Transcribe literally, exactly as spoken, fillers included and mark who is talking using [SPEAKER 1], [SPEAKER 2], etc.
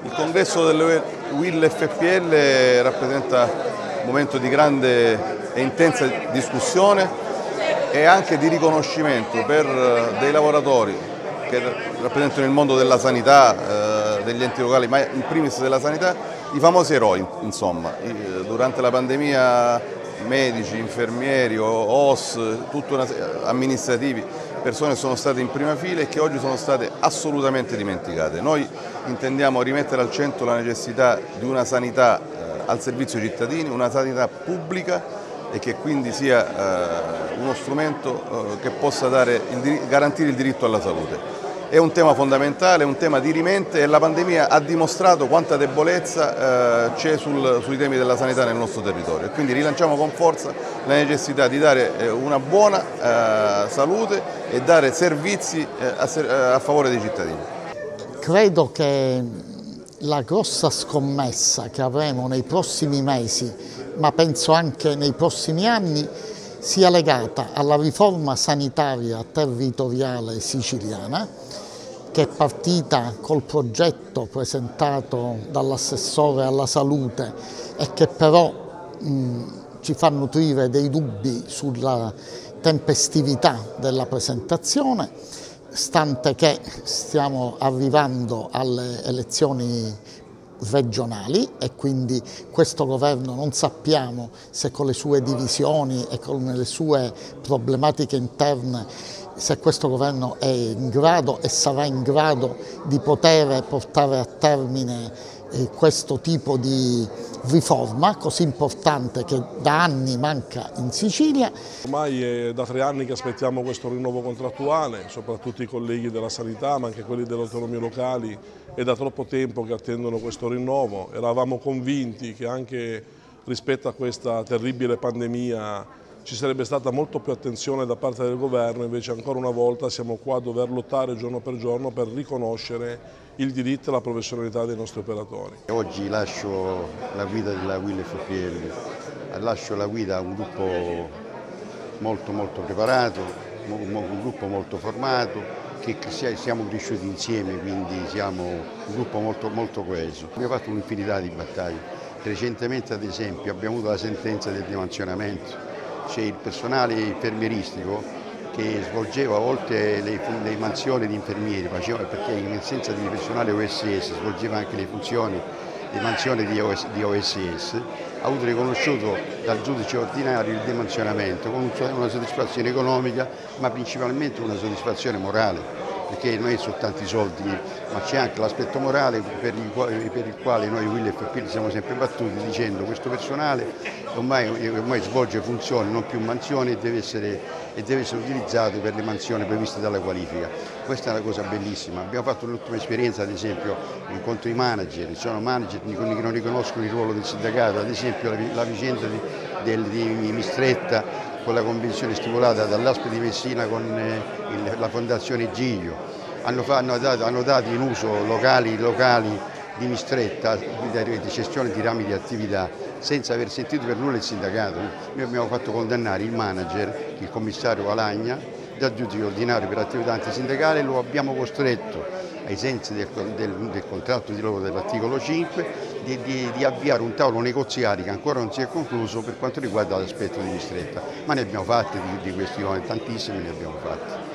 [SPEAKER 1] Il congresso delle U I L F P L rappresenta un momento di grande e intensa discussione e anche di riconoscimento per dei lavoratori che rappresentano il mondo della sanità, eh, degli enti locali, ma in primis della sanità, i famosi eroi, insomma. Durante la pandemia medici, infermieri, O S, tutta una, amministrativi, persone che sono state in prima fila e che oggi sono state assolutamente dimenticate. Noi intendiamo rimettere al centro la necessità di una sanità eh, al servizio dei cittadini, una sanità pubblica e che quindi sia eh, uno strumento eh, che possa dare il, garantire il diritto alla salute. È un tema fondamentale, è un tema dirimente e la pandemia ha dimostrato quanta debolezza eh, c'è sul, sui temi della sanità nel nostro territorio. E quindi rilanciamo con forza la necessità di dare eh, una buona eh, salute e dare servizi eh, a, a favore dei cittadini.
[SPEAKER 2] Credo che la grossa scommessa che avremo nei prossimi mesi, ma penso anche nei prossimi anni, sia legata alla riforma sanitaria territoriale siciliana, che è partita col progetto presentato dall'assessore alla salute e che però mh, ci fa nutrire dei dubbi sulla tempestività della presentazione, stante che stiamo arrivando alle elezioni regionali e quindi questo governo non sappiamo se con le sue divisioni e con le sue problematiche interne, se questo governo è in grado e sarà in grado di poter portare a termine eh, questo tipo di riforma così importante che da anni manca in Sicilia.
[SPEAKER 3] Ormai è da tre anni che aspettiamo questo rinnovo contrattuale, soprattutto i colleghi della sanità ma anche quelli delle autonomie locali, è da troppo tempo che attendono questo rinnovo. Eravamo convinti che anche rispetto a questa terribile pandemia ci sarebbe stata molto più attenzione da parte del governo, invece ancora una volta siamo qua a dover lottare giorno per giorno per riconoscere il diritto e la professionalità dei nostri operatori.
[SPEAKER 4] Oggi lascio la guida della U I L F P L, lascio la guida a un gruppo molto molto preparato, un gruppo molto formato, che siamo cresciuti insieme, quindi siamo un gruppo molto, molto coeso. Abbiamo fatto un'infinità di battaglie. Recentemente ad esempio abbiamo avuto la sentenza del dimansionamento. C'è il personale infermieristico che svolgeva, oltre le, le mansioni di infermieri, faceva, perché in assenza di personale O S S svolgeva anche le funzioni di mansione di O S S, ha avuto riconosciuto dal giudice ordinario il dimansionamento con una soddisfazione economica ma principalmente una soddisfazione morale, perché non è soltanto i soldi, ma c'è anche l'aspetto morale per il, per il quale noi U I L F P L siamo sempre battuti dicendo che questo personale ormai, ormai svolge funzioni, non più mansioni e deve, essere, e deve essere utilizzato per le mansioni previste dalla qualifica. Questa è una cosa bellissima. Abbiamo fatto l'ultima esperienza, ad esempio, incontro i manager, ci sono manager che non riconoscono il ruolo del sindacato, ad esempio la, la vicenda di, del, di Mistretta, con la convenzione stipulata dall'A S P di Messina con eh, il, la Fondazione Giglio, hanno, hanno, dato, hanno dato in uso locali, locali di Mistretta, di, di gestione di rami di attività, senza aver sentito per nulla il sindacato. Noi abbiamo fatto condannare il manager, il commissario Valagna, dal giudice ordinario per attività antisindacale, lo abbiamo costretto, ai sensi del, del, del contratto di lavoro dell'articolo cinque, di, di, di avviare un tavolo negoziale che ancora non si è concluso per quanto riguarda l'aspetto di Mistretta, ma ne abbiamo fatti di, di questioni, tantissime ne abbiamo fatte.